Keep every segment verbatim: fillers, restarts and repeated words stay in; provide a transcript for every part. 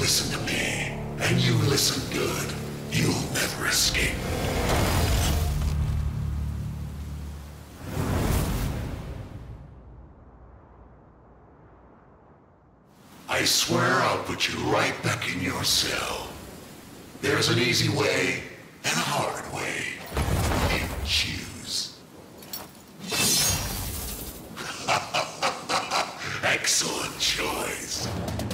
listen to me, and you listen good, you'll never escape. I swear I'll put you right back in your cell. There's an easy way and a hard way. You choose. Excellent choice.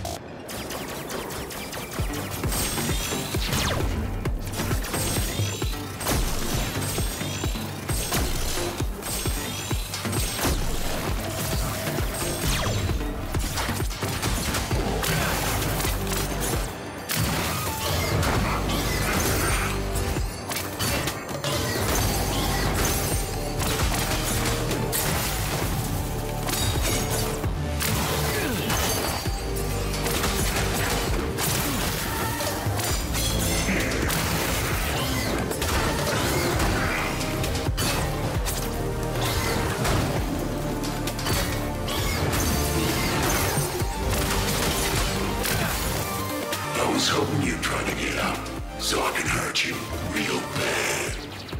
I was hoping you'd try to get up, so I can hurt you real bad.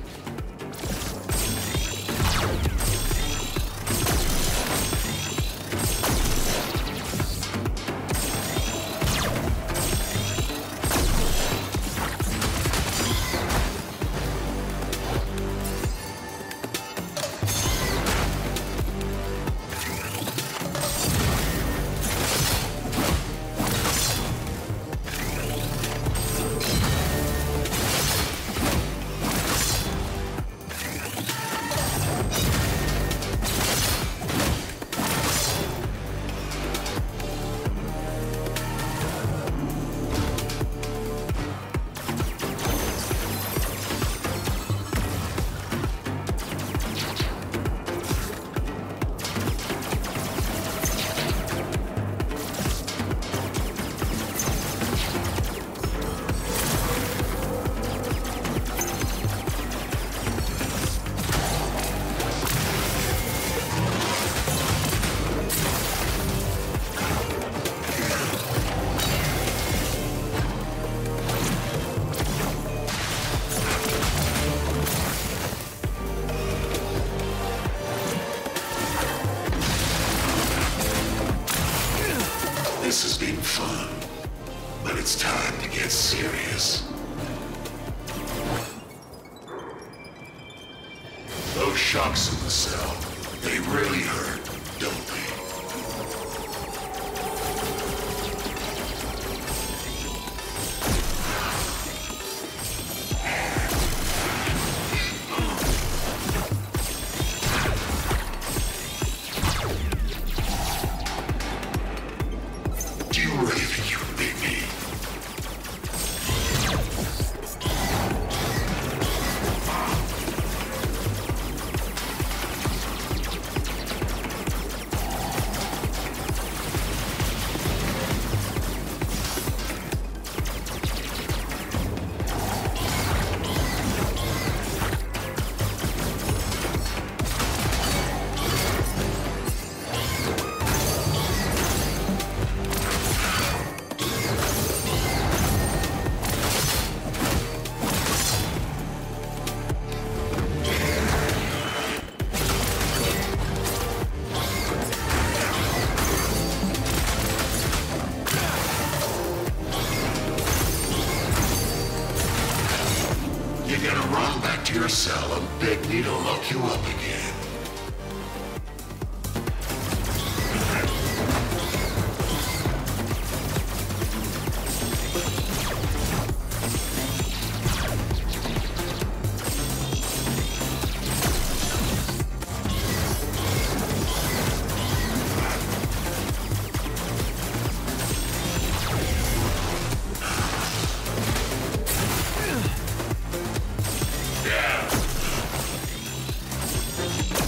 This has been fun, but it's time to get serious. Those shocks in the cell, they really hurt, don't they? Do you really think you can beat me? You're gonna run back to your cell and beg me to lock you up again. Yeah.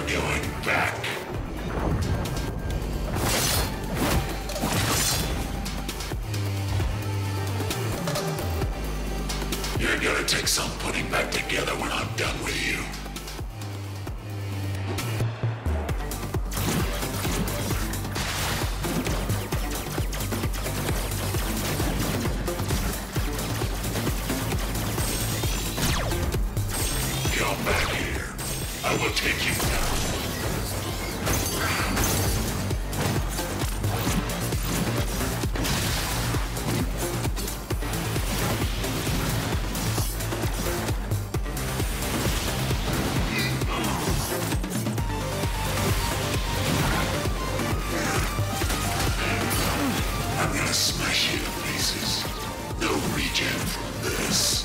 You're going back. You're gonna take some putting back together when I'm done with you. Come back here. I will take you down. I'm gonna smash you to pieces. No regen from this.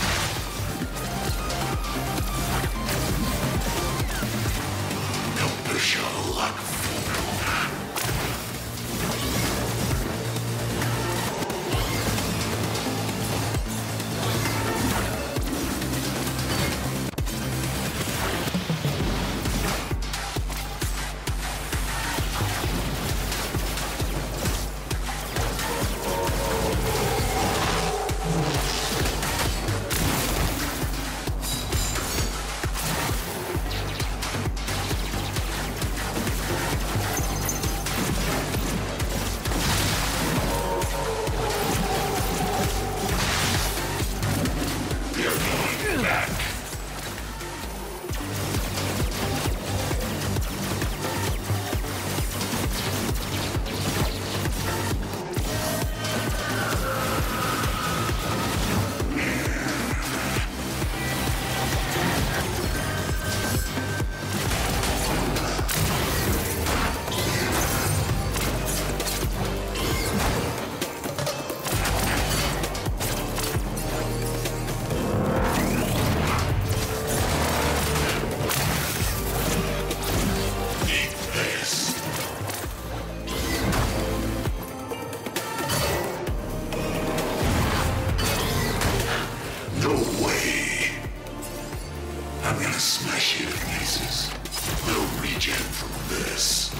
Don't push your luck, fool. You're going back. Eat this. No way. I'm gonna smash you to pieces. No regen from this.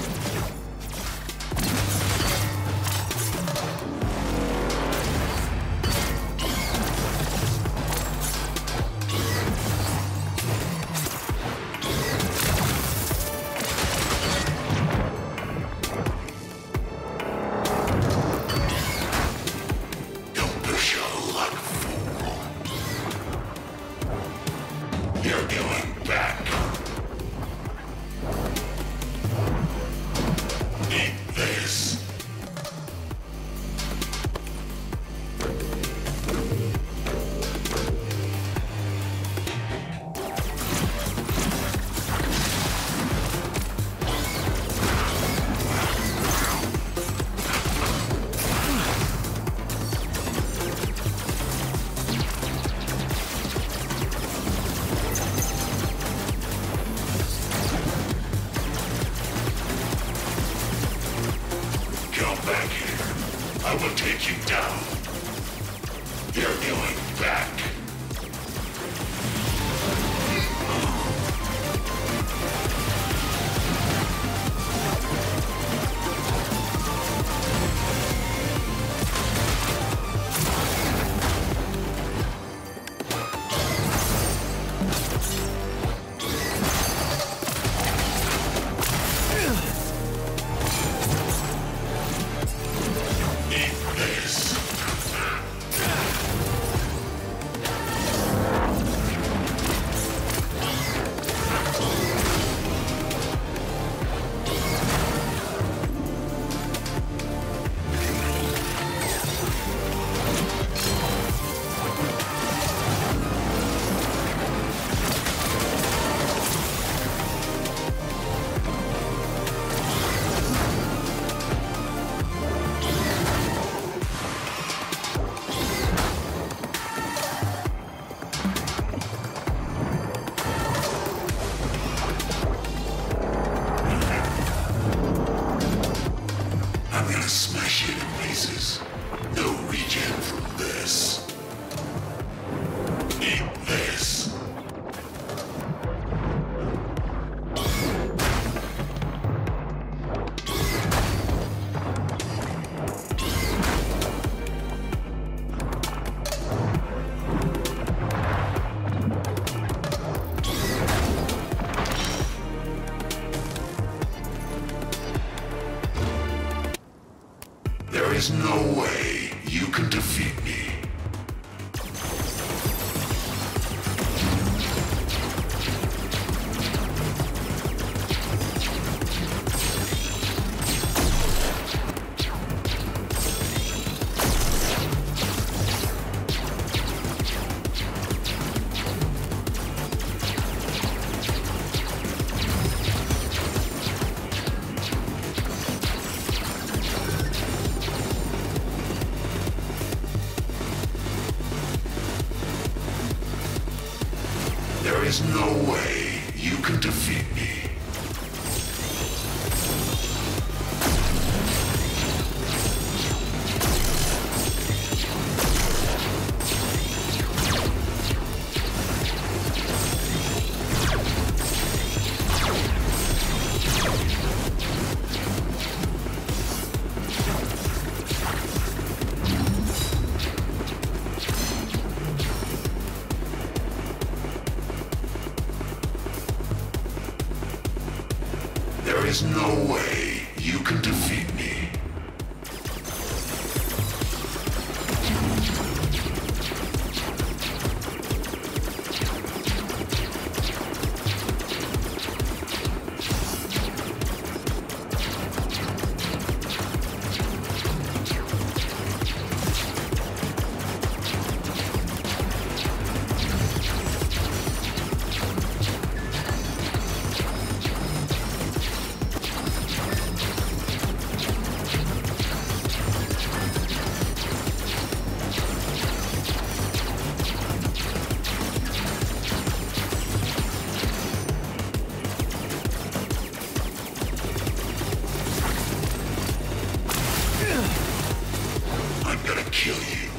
Don't push your luck, fool. You're going back. Eat this. Come back here. I will take you down. You're going back. Eat this. is no way you can defeat me. There is no way you can defeat me. There is no way you can defeat me. I'm gonna kill you.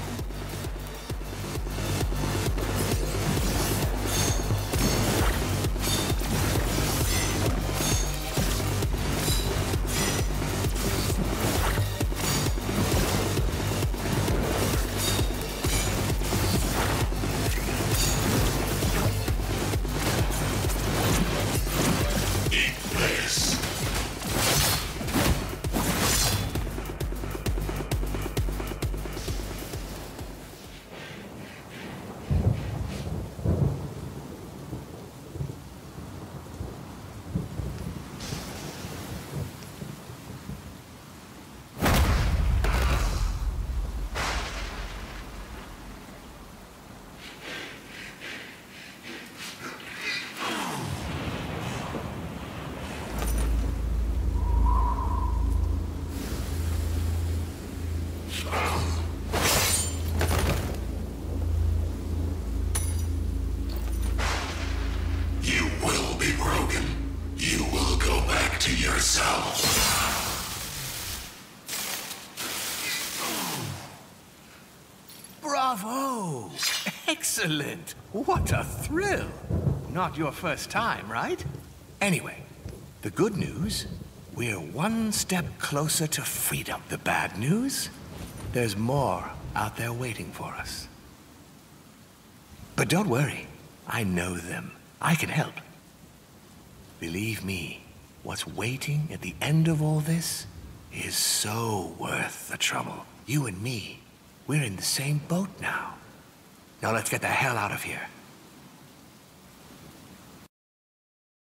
Eat this. You will be broken. You will go back to yourself. Bravo! Excellent! What a thrill! Not your first time, right? Anyway, the good news, we're one step closer to freedom. The bad news, there's more out there waiting for us. But don't worry, I know them. I can help. Believe me, what's waiting at the end of all this is so worth the trouble. You and me, we're in the same boat now. Now let's get the hell out of here.